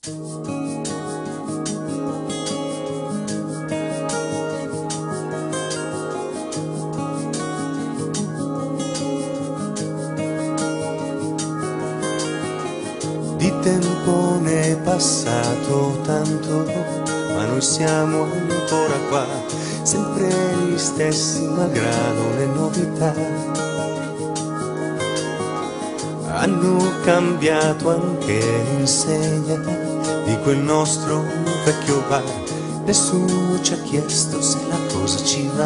Di tempo ne è passato tanto, ma noi siamo ancora qua, sempre gli stessi malgrado le novità. Hanno cambiato anche l'insegna di quel nostro vecchio bar, nessuno ci ha chiesto se la cosa ci va.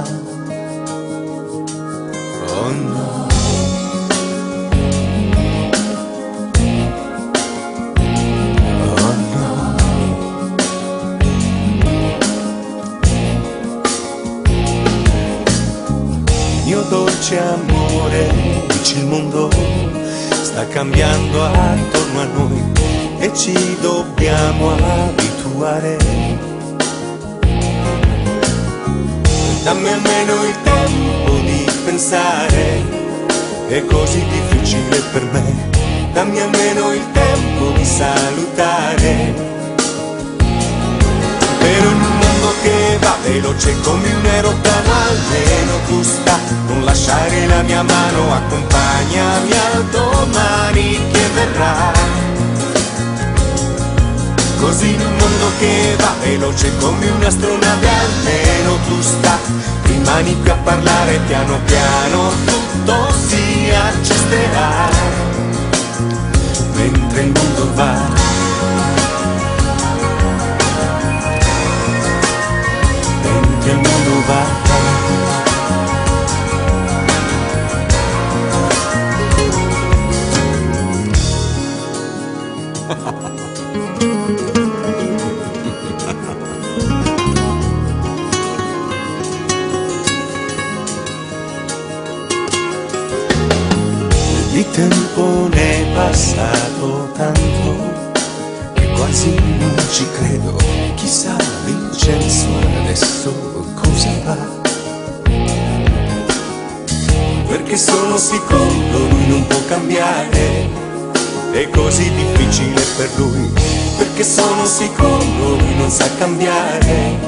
Oh no. Mio dolce amore, dici il mondo sta cambiando attorno a noi e ci dobbiamo abituare. Dammi almeno il tempo di pensare, è così difficile per me. Dammi almeno il tempo di salutare. Però in un mondo che va veloce come un aeroplano, almeno tu sta, non lasciare la mia mano, accompagnami al domani che verrà. Così in un mondo che va veloce come un'astronave, almeno tu sta, rimani qui a parlare piano piano, tutto si aggiusterà, mentre il mondo va. Che il mondo va. Di tempo ne è passato tanto che quasi non ci credo. Chissà Vincenzo adesso cosa fa, perché sono sicuro lui non può cambiare, è così difficile per lui, perché sono sicuro lui non sa cambiare.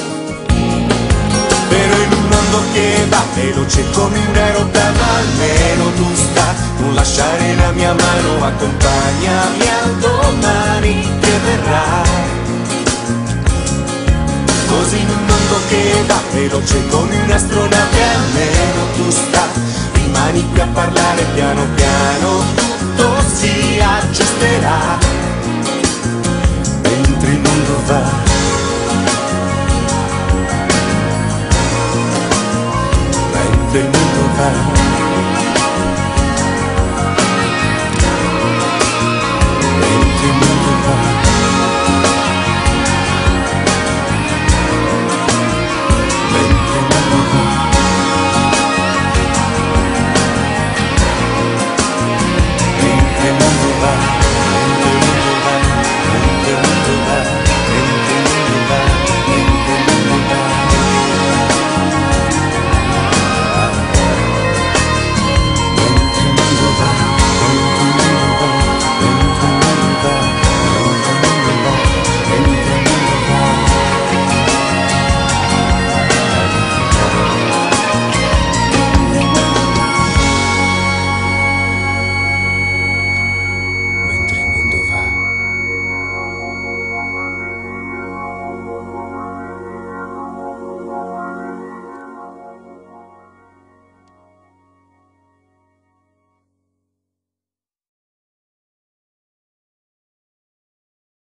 Però in un mondo che va veloce come un aeroplano, almeno tu sta, non lasciare la mia mano, accompagnami al domani che verrà. Così in un mondo che va veloce come un'astronave, almeno tu sta, rimani qui a parlare piano